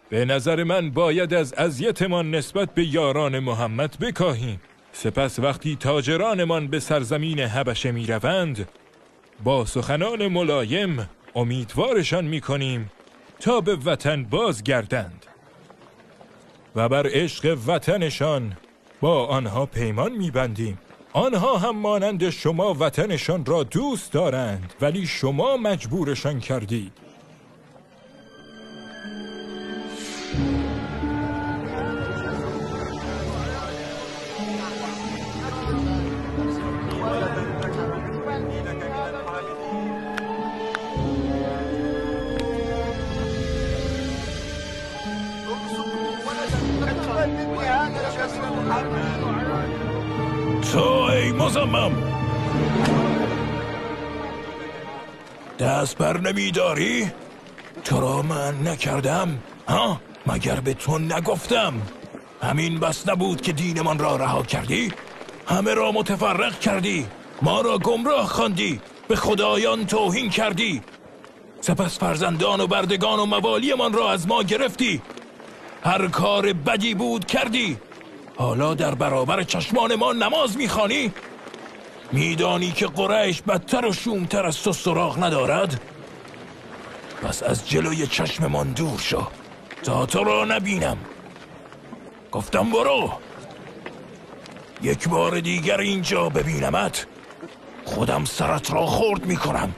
به نظر من باید از اذیتمان نسبت به یاران محمد بکاهیم. سپس وقتی تاجرانمان به سرزمین حبشه می روند، با سخنان ملایم امیدوارشان می کنیم تا به وطن بازگردند و بر عشق وطنشان با آنها پیمان می بندیم. آنها هم مانند شما وطنشان را دوست دارند، ولی شما مجبورشان کردید. تو ای مزمم دست بر نمیداری؟ تو را من نکردم؟ ها؟ مگر به تو نگفتم؟ همین بس نبود که دینمان را رها کردی؟ همه را متفرق کردی، ما را گمراه خواندی، به خدایان توهین کردی، سپس فرزندان و بردگان و موالیمان را از ما گرفتی. هر کار بدی بود کردی. حالا در برابر چشمان ما نماز میخوانی؟ میدانی که قریش بدتر و شومتر از تو سراغ ندارد؟ پس از جلوی چشممان دور شو تا تو را نبینم. گفتم برو. یک بار دیگر اینجا ببینمت خودم سرت را خرد میکنم.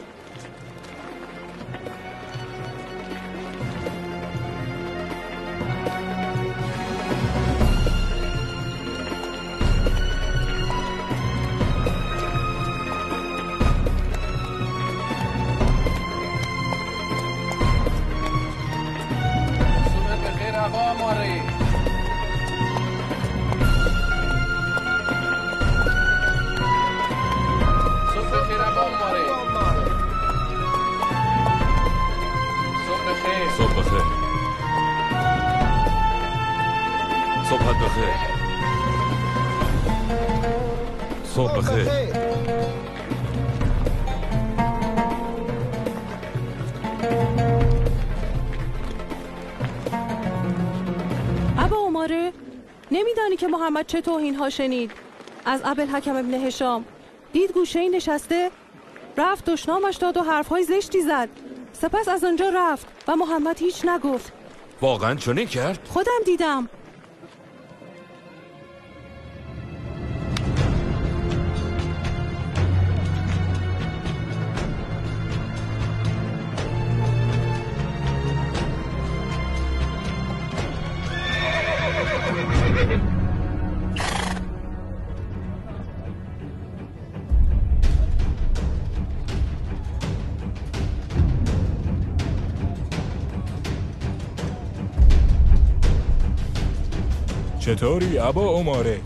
نمیدانی که محمد چه توهین ها شنید از ابوالحکم ابن هشام؟ دید گوشه‌ای نشسته، رفت دشنامش داد و حرفهای زشتی زد. سپس از آنجا رفت و محمد هیچ نگفت. واقعا چنین کرد؟ خودم دیدم. چطوری ابا عماره؟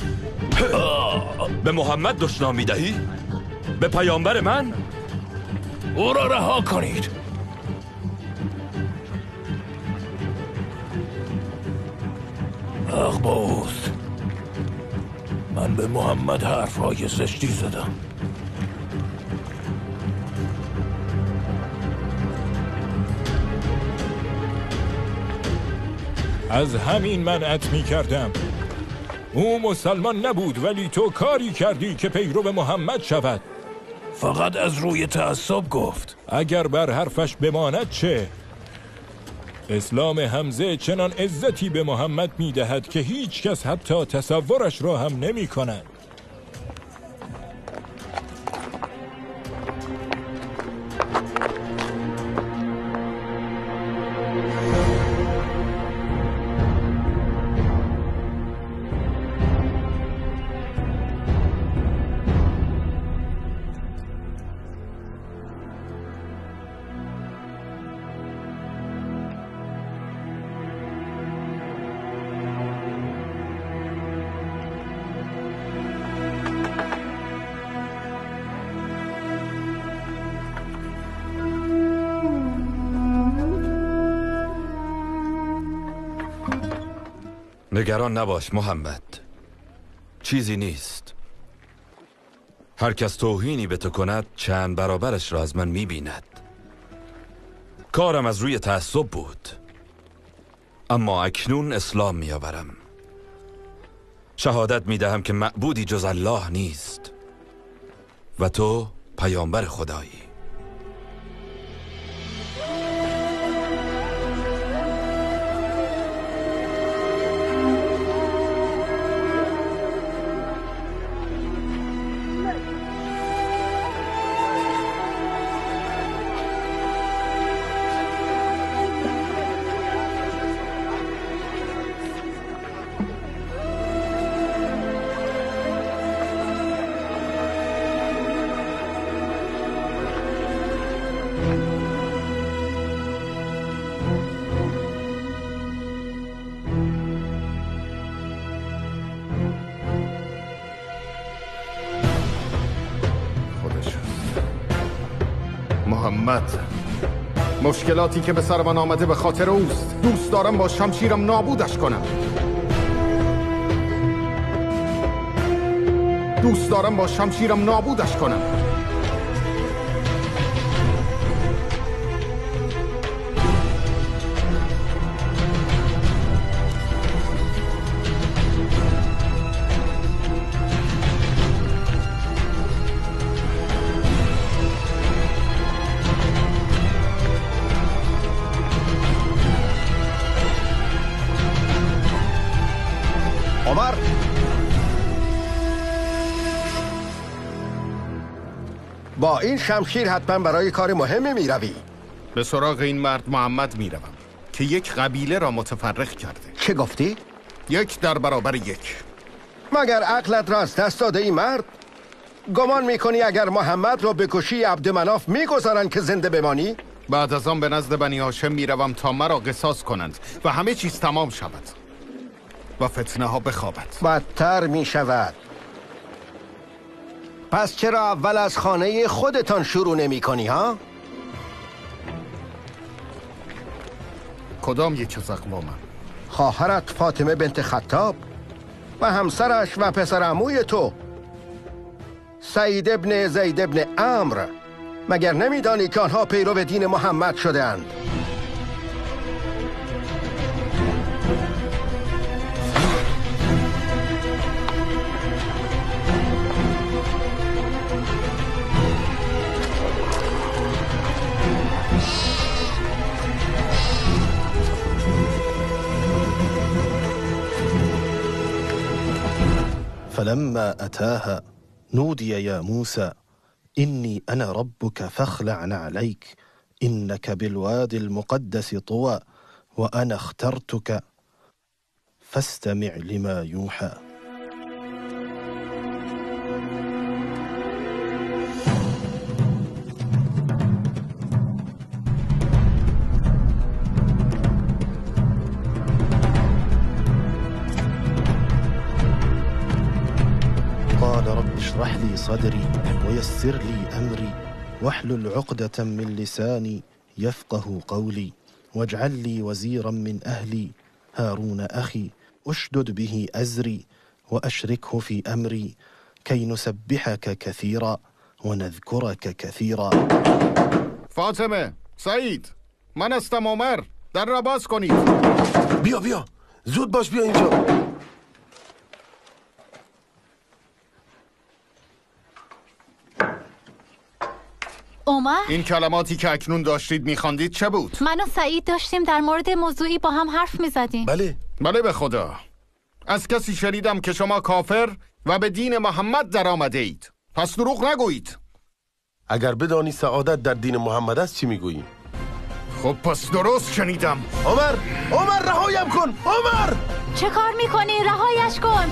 به محمد دشنام میدهی؟ به پیامبر من؟ او را رها کنید. اخباوس، من به محمد حرفهای زشتی زدم. از همین منعت می کردم. او مسلمان نبود، ولی تو کاری کردی که پیرو محمد شود. فقط از روی تعصب گفت. اگر بر حرفش بماند چه؟ اسلام حمزه چنان عزتی به محمد می دهد که هیچ کس حتی تصورش را هم نمی کند. نگران نباش محمد، چیزی نیست. هر کس توهینی به تو کند چند برابرش را از من میبیند. کارم از روی تعصب بود. اما اکنون اسلام میآورم. شهادت میدهم که معبودی جز الله نیست و تو پیامبر خدایی. محمد، مشکلاتی که به سر من آمده به خاطر اوست. دوست دارم با شمشیرم نابودش کنم. دوست دارم با شمشیرم نابودش کنم. عمر، با این شمشیر حتما برای کار مهمی می روی. به سراغ این مرد محمد می روم که یک قبیله را متفرق کرده. چه گفتی؟ یک در برابر یک. مگر عقلت را از دست داده ای مرد؟ گمان می کنی اگر محمد را به کشی عبدمناف می گذارن که زنده بمانی؟ بعد از آن به نزد بنی هاشم می روم تا مرا قصاص کنند و همه چیز تمام شود و فتنه ها بخوابد. بدتر می شود. پس چرا اول از خانه خودتان شروع نمی کنی ها؟ کدام یک از اقوامم؟ خواهرت فاطمه بنت خطاب و همسرش و پسر عموی تو سعید ابن زید ابن عمرو. مگر نمیدانی که آنها پیرو دین محمد شده‌اند؟ فلما أتاها نودي يا موسى إني أنا ربك فاخلع عليك إنك بالوادي المقدس طوى وأنا اخترتك فاستمع لما يوحى. قال رب اشرح لي صدري ويسر لي أمري واحلل عقدة من لساني يفقه قولي واجعل لي وزيرا من أهلي هارون أخي أشدد به أزري وأشركه في أمري كي نسبحك كثيرا ونذكرك كثيرا. فاطمه، سعید، من هستم عمر. در را باز کنید. بیا زود باش، بیا اینجا. عمر، این کلماتی که اکنون داشتید میخواندید چه بود؟ من و سعید داشتیم در مورد موضوعی با هم حرف میزدیم. بله به خدا. از کسی شنیدم که شما کافر و به دین محمد در آمده اید. پس دروغ نگویید. اگر بدانی سعادت در دین محمد است چی میگویی؟ خب پس درست شنیدم. عمر رهایم کن. عمر چه کار میکنی؟ رهایش کن.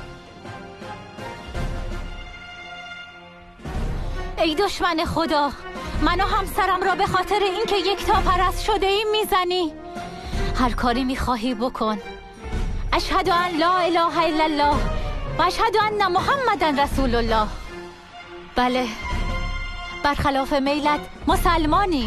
ای دشمن خدا، من و همسرم را به خاطر اینکه یکتا پرست شده ایم میزنی. هر کاری میخواهی بکن. اشهد ان لا اله الا الله و اشهد ان محمدن رسول الله. بله، برخلاف میلت مسلمانی.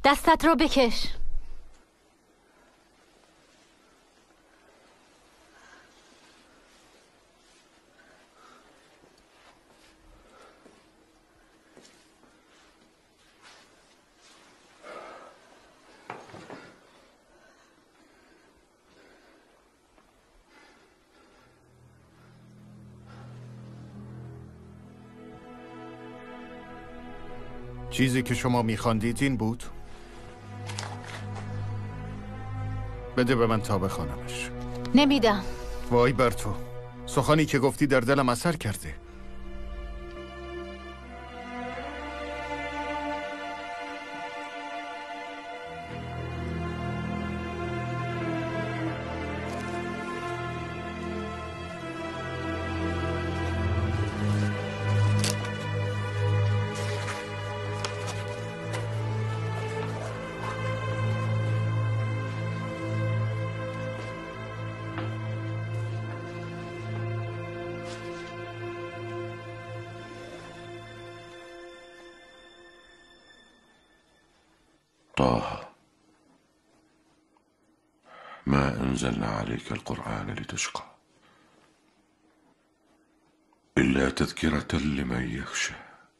دستت رو بکش. چیزی که شما میخواندید این بود؟ بده به من تا بخوانمش. نمیدم. وای بر تو، سخنی که گفتی در دلم اثر کرده. طه ما أنزلنا عليك القرآن لتشقى إلا تذكرة لمن يخشى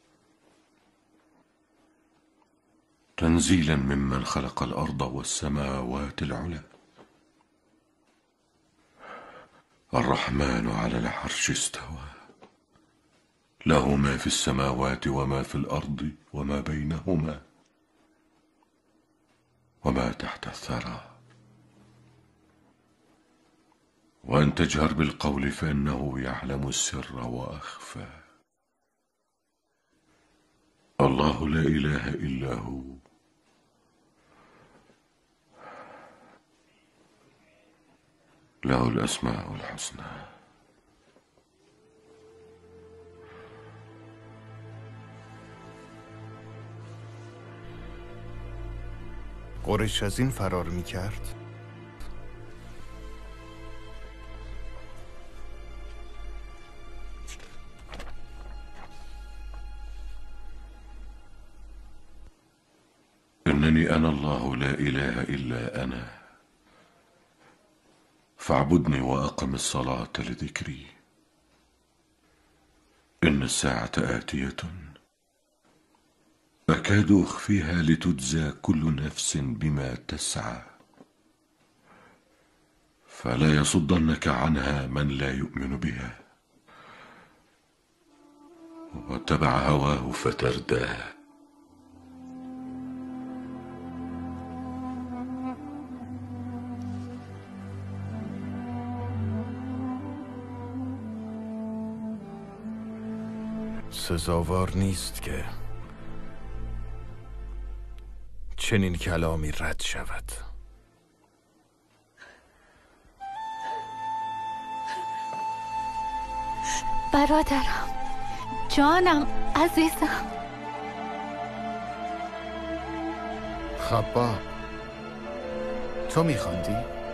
تنزيلا ممن خلق الأرض والسماوات العلى الرحمن على العرش استوى له ما في السماوات وما في الأرض وما بينهما وما تحت الثرى وأن تجهر بالقول فإنه يعلم السر وأخفى الله لا إله إلا هو له الأسماء الحسنى قریش از این فرار میکرد؟ إنني أنا الله لا إله إلا أنا فاعبدني وأقم الصلاة لذكري إن الساعة آتية أكاد أخفيها لتجزى كل نفس بما تسعى فلا يصدنك عنها من لا يؤمن بها واتبع هواه فترداه سزاوار نیست که چنین کلامی رد شود. برادرم، جانم، عزیزم. خباب، تو میخواندی؟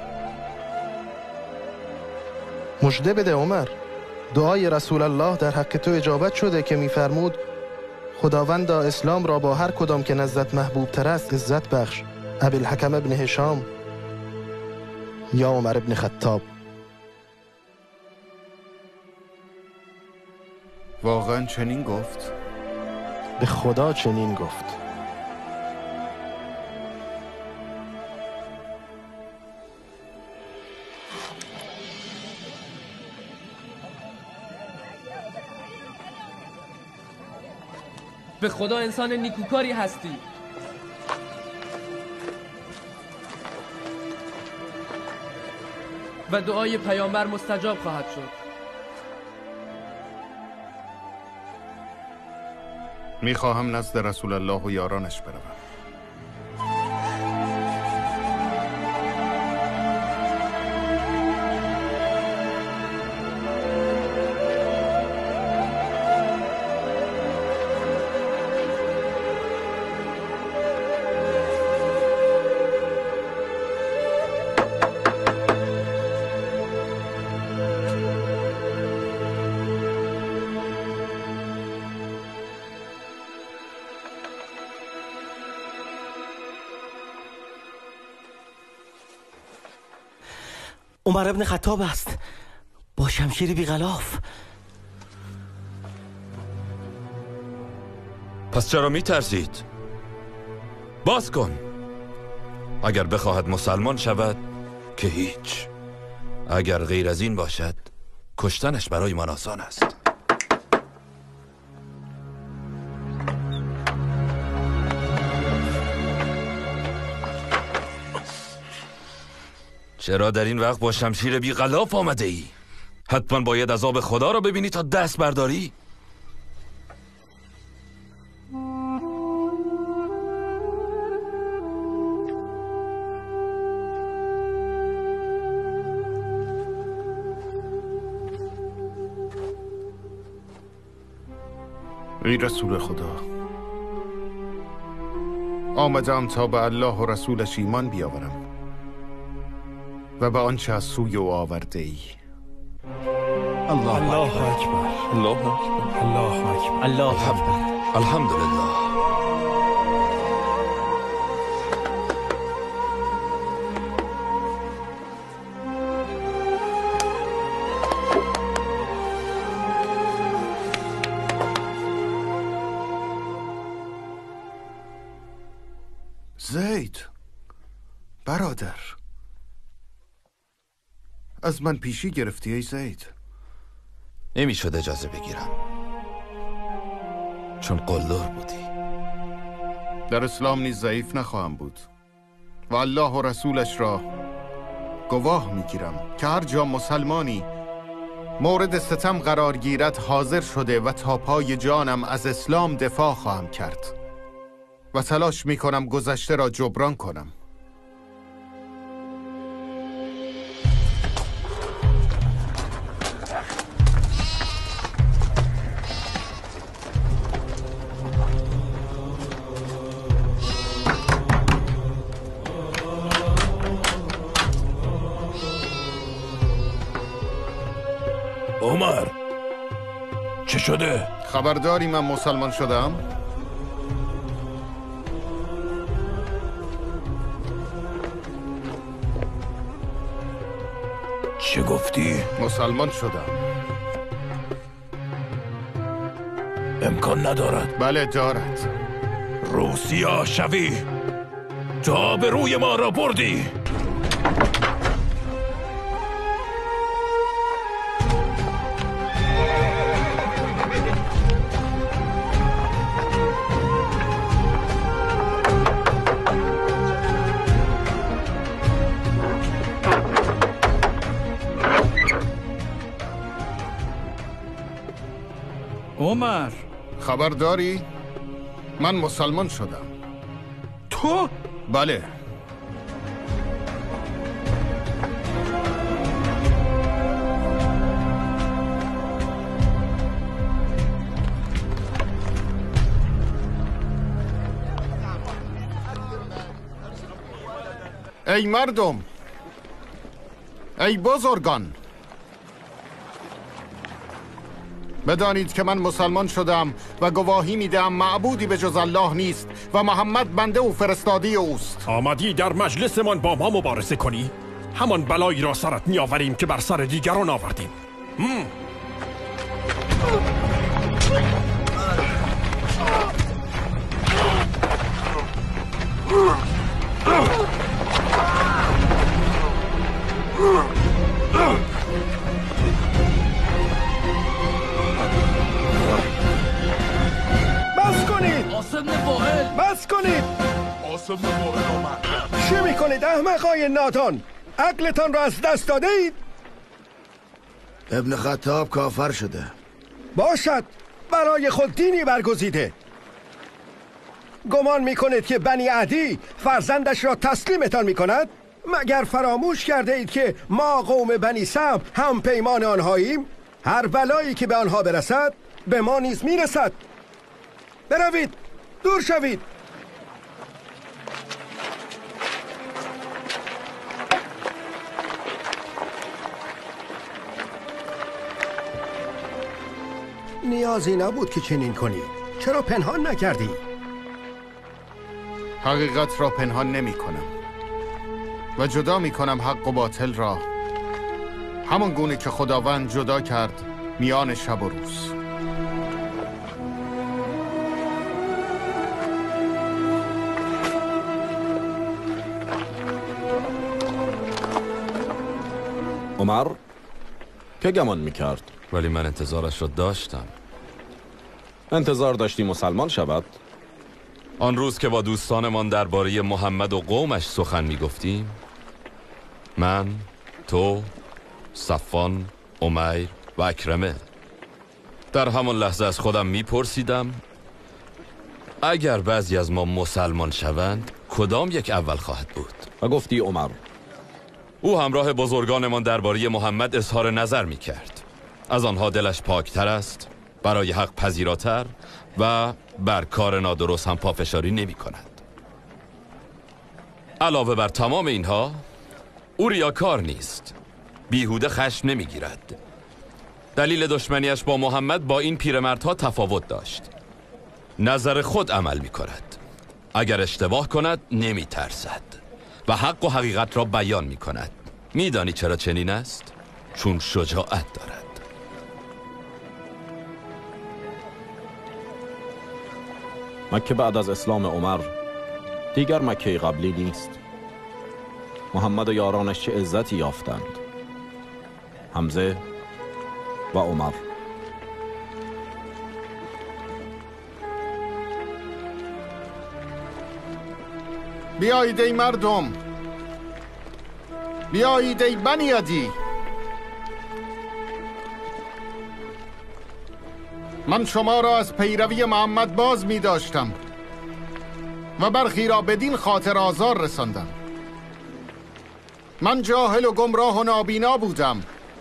مژده بده عمر. دعای رسول الله در حق تو اجابت شده که میفرمود خداوندا اسلام را با هر کدام که نزدت محبوب تر است عزت بخش. ابوالحکم ابن هشام یا عمر ابن خطاب. واقعا چنین گفت؟ به خدا چنین گفت. به خدا انسان نیکوکاری هستی. و دعای پیامبر مستجاب خواهد شد. میخواهم نزد رسول الله و یارانش بروم. عمر ابن خطاب است با شمشیر بیغلاف. پس چرا می ترسید؟ باز کن. اگر بخواهد مسلمان شود که هیچ، اگر غیر از این باشد کشتنش برای من آسان است. چرا در این وقت با شمشیر بی غلاف آمده ای؟ حتما باید عذاب خدا را ببینی تا دست برداری؟ ای رسول خدا، آمدم تا به الله و رسولش ایمان بیاورم و به آنچه از سوی او آورده ای. الله اکبر، الله اکبر، الله اکبر، الله اکبر. الحمدلله. زید برادر، از من پیشی گرفتی ای زید؟ نمی شد اجازه بگیرم چون قلدر بودی. در اسلام نیز ضعیف نخواهم بود و الله و رسولش را گواه میگیرم که هر جا مسلمانی مورد ستم قرار گیرد حاضر شده و تا پای جانم از اسلام دفاع خواهم کرد و تلاش میکنم گذشته را جبران کنم. عمر چه شده؟ خبرداری من مسلمان شدم؟ چه گفتی؟ مسلمان شدم. امکان ندارد. بله دارد. روسیا شوی تا به روی ما را بردی. عمر خبرداری؟ من مسلمان شدم. تو؟ بله. ای مردم، ای بزرگان، بدانید که من مسلمان شدم و گواهی میدم معبودی به جز الله نیست و محمد بنده و فرستاده اوست. آمدی در مجلسمان با ما مبارزه کنی؟ همان بلایی را سرت میآوریم که بر سر دیگران آوردیم. بس کنید! قاسم وائل آمد. چه میکنید احمقای نادان؟ عقلتان را از دست داده اید؟ ابن خطاب کافر شده. باشد، برای خود دینی برگزیده. گمان میکنید که بنی عدی فرزندش را تسلیمتان میکند؟ مگر فراموش کرده اید که ما قوم بنی سم هم پیمان آنهاییم؟ هر بلایی که به آنها برسد به ما نیز میرسد. بروید، دور شوید. نیازی نبود که چنین کنی. چرا پنهان نکردی؟ حقیقت را پنهان نمی کنم و جدا می کنم حق و باطل را همان گونه که خداوند جدا کرد میان شب و روز. عمر که گمان میکرد؟ ولی من انتظارش را داشتم. انتظار داشتی مسلمان شود؟ آن روز که با دوستانمان درباره محمد و قومش سخن میگفتیم، من، تو، صفان، امیر و اکرمه، در همان لحظه از خودم میپرسیدم اگر بعضی از ما مسلمان شوند کدام یک اول خواهد بود؟ و گفتی عمر. او همراه بزرگانمان درباره محمد اظهار نظر میکرد. از آنها دلش پاکتر است، برای حق پذیراتر و بر کار نادرست هم پافشاری نمی کند. علاوه بر تمام اینها، او ریاکار نیست، بیهوده خشم نمی گیرد. دلیل دشمنیش با محمد با این پیرمردها تفاوت داشت. نظر خود عمل می کند. اگر اشتباه کند نمی ترسد و حق و حقیقت را بیان می کند. می دانی چرا چنین است؟ چون شجاعت دارد. مکه بعد از اسلام عمر دیگر مکه قبلی نیست. محمد و یارانش چه عزتی یافتند، حمزه و عمر. بیایید ای مردم، بیایید ای بنی عدی. من شما را از پیروی محمد باز می داشتم و برخی را بدین خاطر آزار رساندم. من جاهل و گمراه و نابینا بودم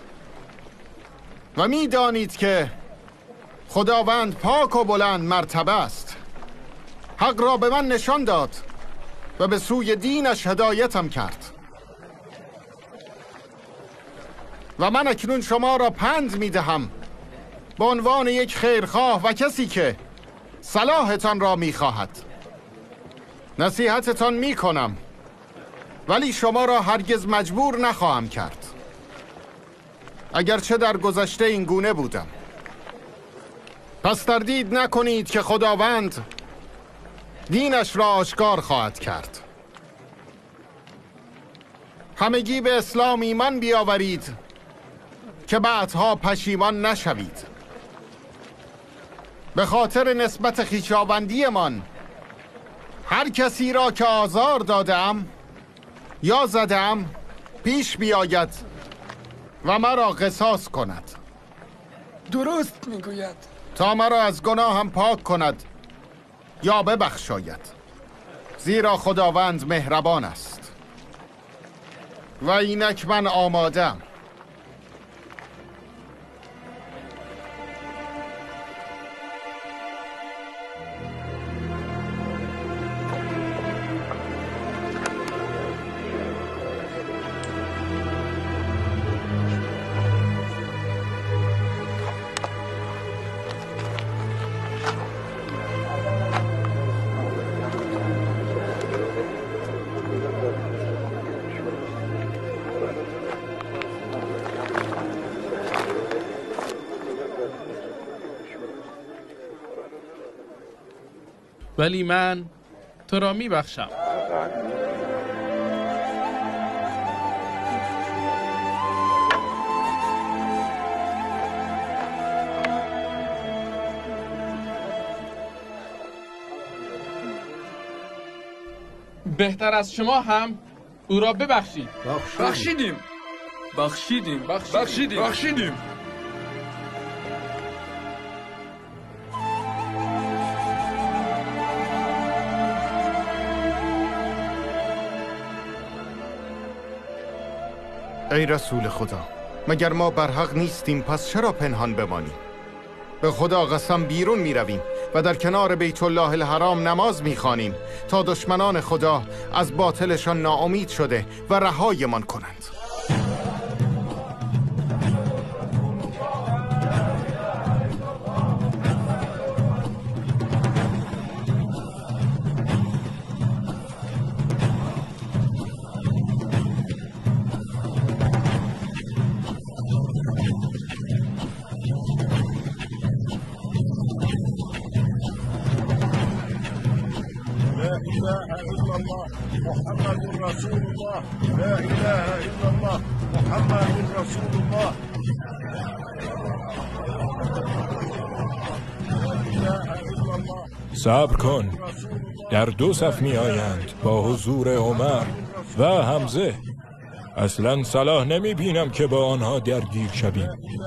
و می دانید که خداوند پاک و بلند مرتبه است. حق را به من نشان داد و به سوی دینش هدایتم کرد و من اکنون شما را پند می دهم به عنوان یک خیرخواه و کسی که صلاحتان را می خواهد. نصیحتتان می کنم ولی شما را هرگز مجبور نخواهم کرد، اگرچه در گذشته این گونه بودم. پس تردید نکنید که خداوند دینش را آشکار خواهد کرد. همگی به اسلام ایمان بیاورید که بعدها پشیمان نشوید. به خاطر نسبت خویشاوندیمان هر کسی را که آزار دادم یا زدم پیش بیاید و مرا قصاص کند. درست میگوید. تا مرا از گناهم پاک کند یا ببخشاید، زیرا خداوند مهربان است. و اینک من آمادم. ولی من تو را می بخشم. بهتر از شما هم او را ببخشید. بخشیدیم. ای رسول خدا، مگر ما بر حق نیستیم؟ پس چرا پنهان بمانیم؟ به خدا قسم بیرون می رویم و در کنار بیت الله الحرام نماز می خوانیم تا دشمنان خدا از باطلشان ناامید شده و رهایمان کنند. إله إلا الله محمد رسول الله لا إله إلا الله محمد رسول الله صبر کن. در 2 صف می آیند با حضور عمر و حمزه. اصلا صلاح نمی بینم که با آنها درگیر شویم.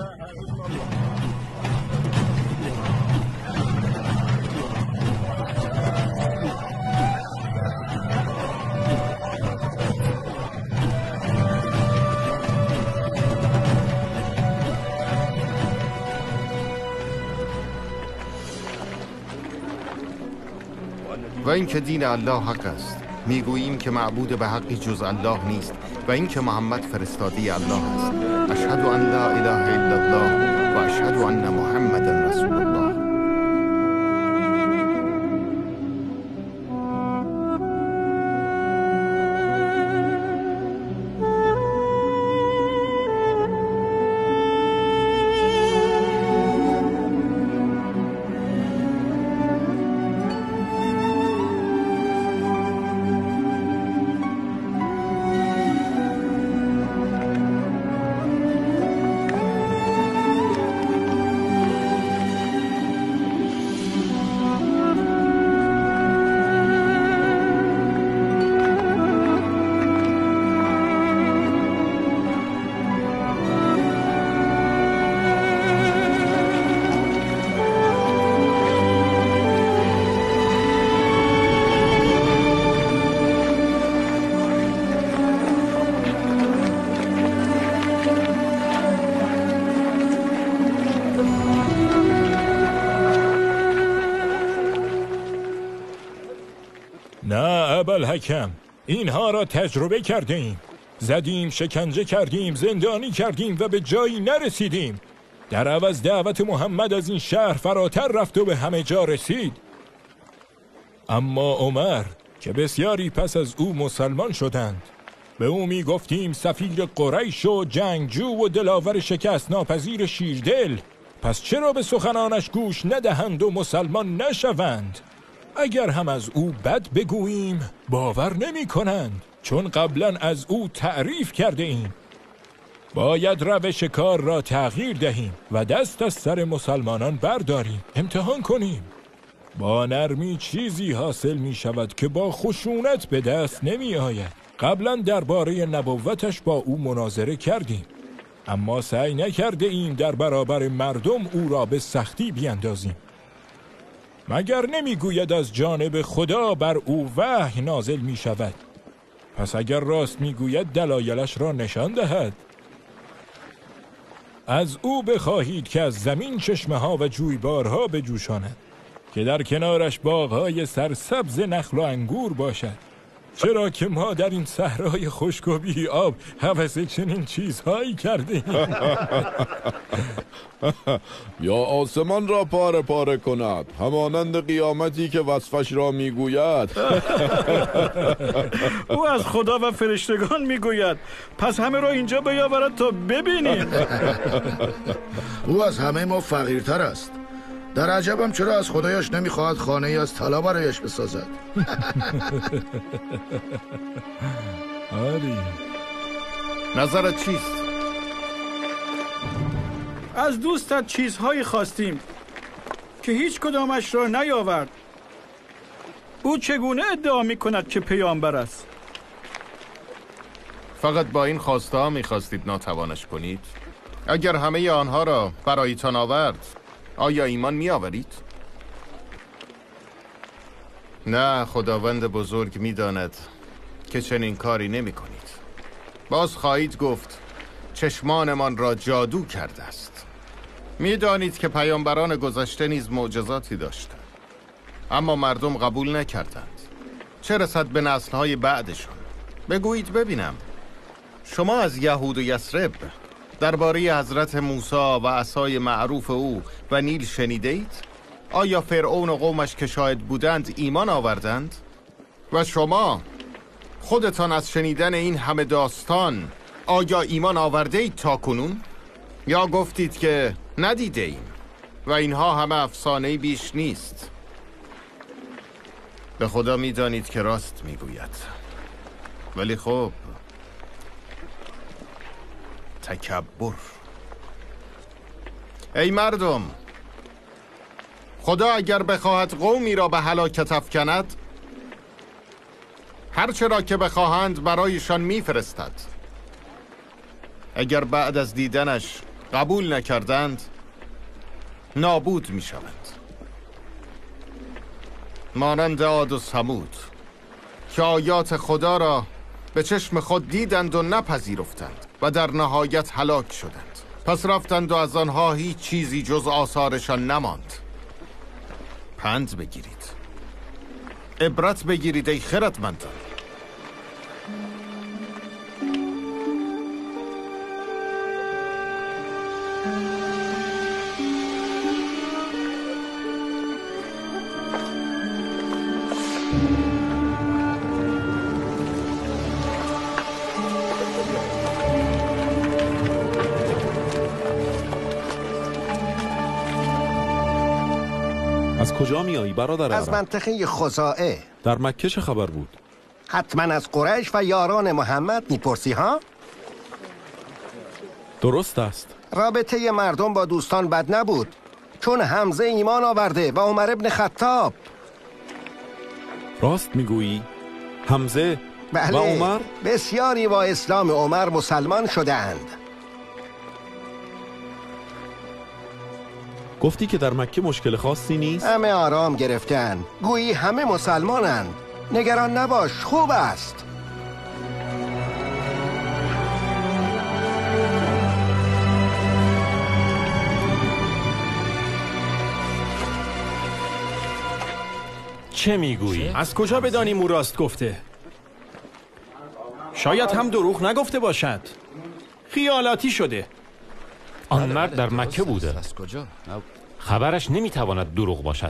و اینکه دین الله حق است، میگوییم که معبود به حقی جز الله نیست و اینکه محمد فرستادی الله است. اشهد ان لا اله الا الله و اشهد ان محمد رسول الله. نه ابوالحکم، اینها را تجربه کرده ایم. زدیم، شکنجه کردیم، زندانی کردیم و به جایی نرسیدیم. در عوض دعوت محمد از این شهر فراتر رفت و به همه جا رسید. اما عمر که بسیاری پس از او مسلمان شدند، به او می گفتیم سفیر قریش و جنگجو و دلاور شکست ناپذیر شیردل. پس چرا به سخنانش گوش ندهند و مسلمان نشوند؟ اگر هم از او بد بگوییم باور نمی کنند، چون قبلا از او تعریف کرده ایم. باید روش کار را تغییر دهیم و دست از سر مسلمانان برداریم، امتحان کنیم. با نرمی چیزی حاصل می شود که با خشونت به دست نمی آید. قبلا درباره نبوتش با او مناظره کردیم، اما سعی نکرده ایم در برابر مردم او را به سختی بیندازیم. مگر نمیگوید از جانب خدا بر او وحی نازل می شود؟ پس اگر راست میگوید دلایلش را نشان دهد. از او بخواهید که از زمین چشمه ها و جویبارها بجوشاند، که در کنارش باغهای سرسبز نخل و انگور باشد. چرا که ما در این صحرای خشک و بی آب هوس چنین چیزهایی کردیم. یا آسمان را پاره پاره کند، همانند قیامتی که وصفش را میگوید. او از خدا و فرشتگان میگوید، پس همه را اینجا بیاورد تا ببینیم. او از همه ما فقیرتر است. در عجبم چرا از خدایش نمیخواهد خانه ای از طلا برایش بسازد. آری، نظرت چیست؟ از دوستت چیزهایی خواستیم که هیچ کدامش را نیاورد. او چگونه ادعا میکند که پیامبر است؟ فقط با این خواسته ها میخواستید ناتوانش کنید؟ اگر همه آنها را برایتان آورد، آیا ایمان می آورید؟ نه، خداوند بزرگ می داند که چنین کاری نمی کنید. باز خواهید گفت چشمانمان را جادو کرده است. می دانید که پیامبران گذشته نیز معجزاتی داشتند، اما مردم قبول نکردند. چه رسد به نسل‌های بعدشون؟ بگویید ببینم، شما از یهود و یثرب درباره حضرت موسی و عصای معروف او و نیل شنیده اید؟ آیا فرعون و قومش که شاهد بودند ایمان آوردند؟ و شما خودتان از شنیدن این همه داستان آیا ایمان آورده اید تا کنون؟ یا گفتید که ندیده ایم و اینها همه افسانه‌ای بیش نیست؟ به خدا میدانید که راست میگوید. ولی خب تکبر. ای مردم، خدا اگر بخواهد قومی را به هلاکت افکند، هر چرا که بخواهند برایشان میفرستد. اگر بعد از دیدنش قبول نکردند، نابود میشوند. مانند عاد و ثمود که آیات خدا را به چشم خود دیدند و نپذیرفتند و در نهایت هلاک شدند. پس رفتند و از آنها هیچ چیزی جز آثارشان نماند. پند بگیرید، عبرت بگیرید ای خردمندان. از کجا میایی برادر از عرب؟ منطقه خزاعه. در مکه چه خبر بود؟ حتما از قریش و یاران محمد میپرسی ها؟ درست است. رابطه مردم با دوستان بد نبود، چون حمزه ایمان آورده و عمر ابن خطاب. راست میگویی؟ حمزه بله، و عمر؟ بسیاری با اسلام عمر مسلمان شده‌اند. گفتی که در مکه مشکل خاصی نیست؟ همه آرام گرفتن، گویی همه مسلمانند. نگران نباش، خوب است. چه میگویی؟ از کجا بدانیم او راست گفته؟ شاید هم دروغ نگفته باشد. خیالاتی شده. آن مرد در مکه بوده. از کجا؟ خبرش نمیتواند دروغ باشد.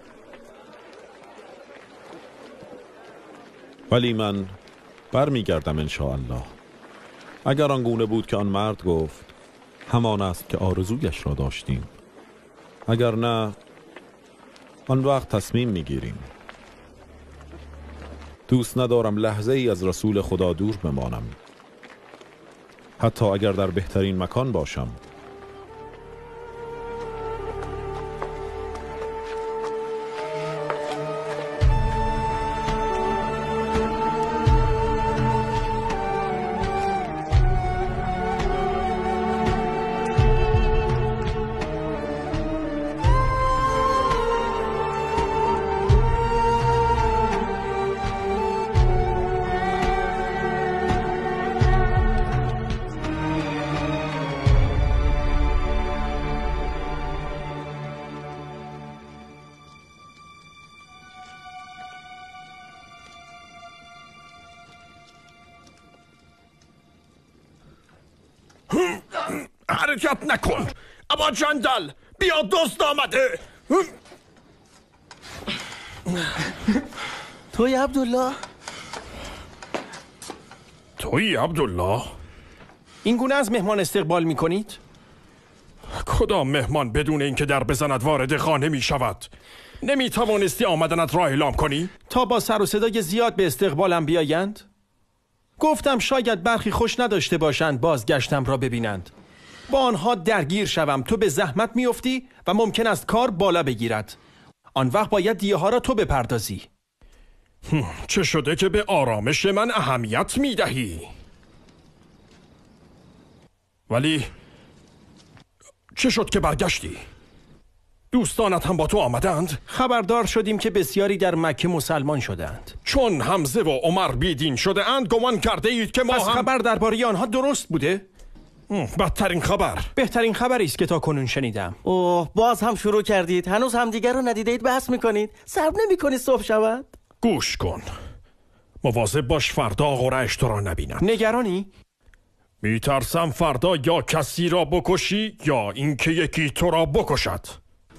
ولی من برمیگردم انشاءالله. اگر آنگونه بود که آن مرد گفت، همان است که آرزویش را داشتیم. اگر نه، آن وقت تصمیم میگیریم. دوست ندارم لحظه ای از رسول خدا دور بمانم، حتی اگر در بهترین مکان باشم. حرکت نکن. ابا جندل، بیا، دوست آمده. توی عبدالله؟ توی عبدالله؟ این گونه از مهمان استقبال می کنید؟ کدام مهمان بدون اینکه در بزند وارد خانه می شود؟ نمی توانستی آمدنت را اعلام کنی؟ تا با سر و صدای زیاد به استقبالم بیایند؟ گفتم شاید برخی خوش نداشته باشند بازگشتم را ببینند. با آنها درگیر شوم، تو به زحمت میافتی و ممکن است کار بالا بگیرد. آن وقت باید دیه ها را تو بپردازی. چه شده که به آرامش من اهمیت میدهی؟ ولی چه شد که برگشتی؟ دوستانت هم با تو آمدند؟ خبردار شدیم که بسیاری در مکه مسلمان شدند. چون حمزه و عمر بیدین شده اند گمان کرده اید که ما پس خبر درباره آنها درست بوده؟ بدترین خبر. بهترین خبری است که تا کنون شنیدم. اوه، باز هم شروع کردید. هنوز همدیگر رو ندیدید بحث میکنید. صبر نمیکنید صبح شود؟ گوش کن، مواظب باش فردا قریش تو را نبیند. نگرانی؟ میترسم فردا یا کسی را بکشی یا اینکه یکی تو را بکشد.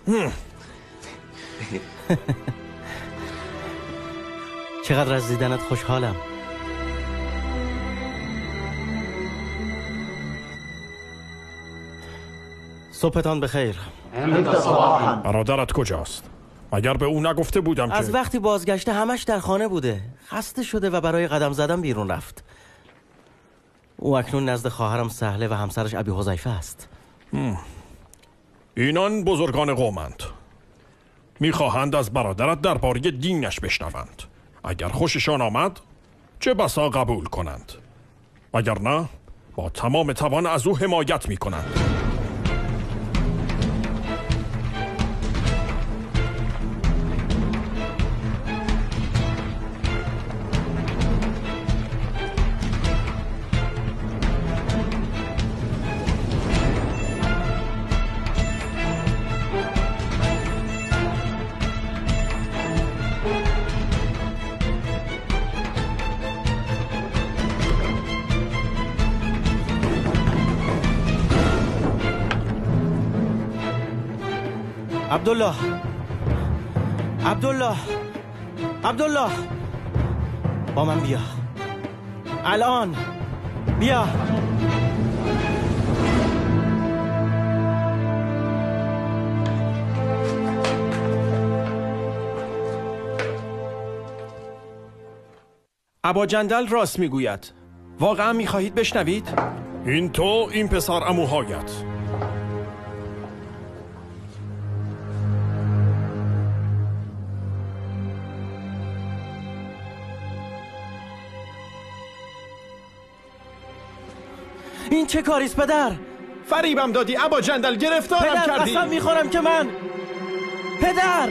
چقدر از دیدنت خوشحالم. صبحتان بخیر. برادرت کجاست؟ اگر به او نگفته بودم از که وقتی بازگشته همش در خانه بوده. خسته شده و برای قدم زدن بیرون رفت. او اکنون نزد خواهرم سهله و همسرش ابی حذیفه است. اینان بزرگان قومند. میخواهند از برادرت درباره دینش بشنوند. اگر خوششان آمد چه بسا قبول کنند، اگر نه با تمام توان از او حمایت میکنند. عبدالله عبدالله عبدالله با من بیا الان بیا. ابا جندل راست میگوید. واقعا میخواهید بشنوید؟ این تو، این پسر عموهایت. این چه کاریست پدر؟ فریبم دادی ابا جندل، گرفتارم پدر کردی. قسم میخورم که من پدر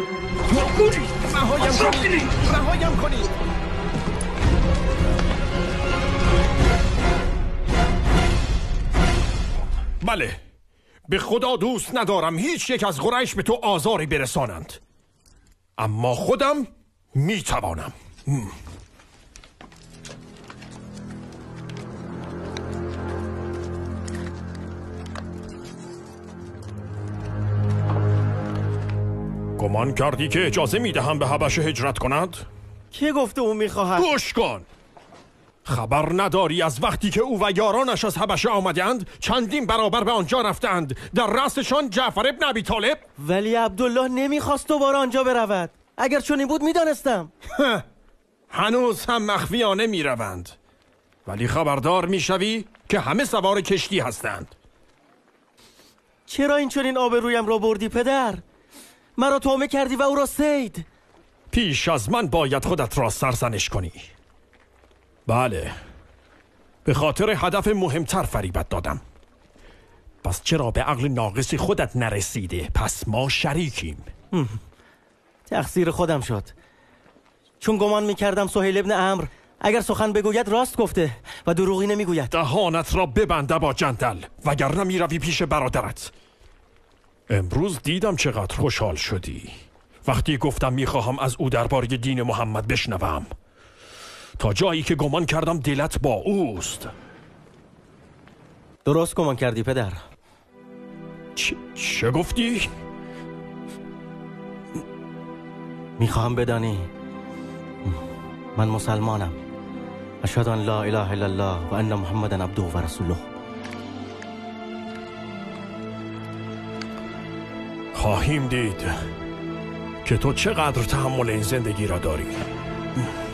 رهایم کنید. بله، به خدا دوست ندارم هیچ یک از قریش به تو آزاری برسانند، اما خودم میتوانم. گمان کردی که اجازه میدهم به حبشه هجرت کند؟ کی گفته او میخواهد؟ گوش کن. خبر نداری از وقتی که او و یارانش از حبشه آمدند چندین برابر به آنجا رفتند، در رأسشان جعفر ابن ابی طالب؟ ولی عبدالله نمیخواست دوباره آنجا برود. اگر چنین بود میدانستم. هنوز هم مخفیانه میروند، ولی خبردار میشوی که همه سوار کشتی هستند. چرا این چنین آبرویم را بردی پدر؟ مرا تومه کردی و او را سید. پیش از من باید خودت را سرزنش کنی. بله، به خاطر هدف مهمتر فریبت دادم. پس چرا به عقل ناقص خودت نرسیده؟ پس ما شریکیم. تقصیر خودم شد، چون گمان میکردم سهیل ابن عمرو اگر سخن بگوید راست گفته و دروغی نمیگوید. دهانت را ببند ابا جندل، وگرنه میروی پیش برادرت. امروز دیدم چقدر خوشحال شدی وقتی گفتم میخواهم از او درباره دین محمد بشنوم. تا جایی که گمان کردم دلت با اوست. درست گمان کردی پدر. چه گفتی؟ میخواهم بدانی من مسلمانم. اشهد ان لا اله الا الله و ان محمدن عبده و رسوله. خواهیم دید که تو چقدر تحمل این زندگی را داری.